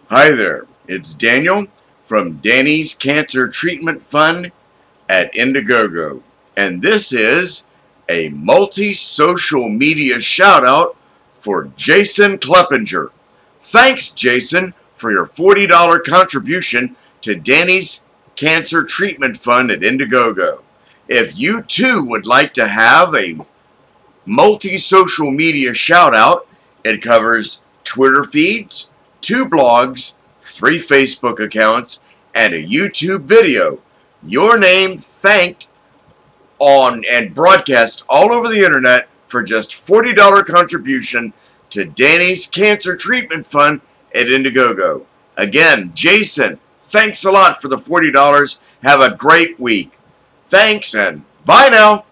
Hi there, it's Daniel from Danny's Cancer Treatment Fund at Indiegogo, and this is a multi-social media shout-out for Jason Kleppinger. Thanks, Jason, for your $40 contribution to Danny's Cancer Treatment Fund at Indiegogo. If you too would like to have a multi-social media shout-out, it covers Twitter feeds, 2 blogs, 3 Facebook accounts, and a YouTube video. Your name thanked on and broadcast all over the internet for just $40 contribution to Danny's Cancer Treatment Fund at Indiegogo. Again, Jason, thanks a lot for the $40. Have a great week. Thanks and bye now.